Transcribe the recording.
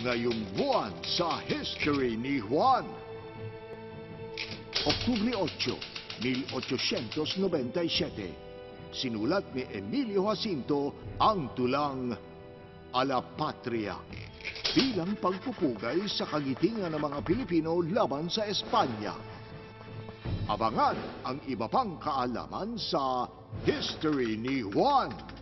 ngayong buwan sa history ni Juan. Oktubre 8, 1897. Sinulat ni Emilio Jacinto ang tulang A la Patria bilang pagpupugay sa kagitingan ng mga Pilipino laban sa Espanya. Abangan ang iba pang kaalaman sa History ni Juan.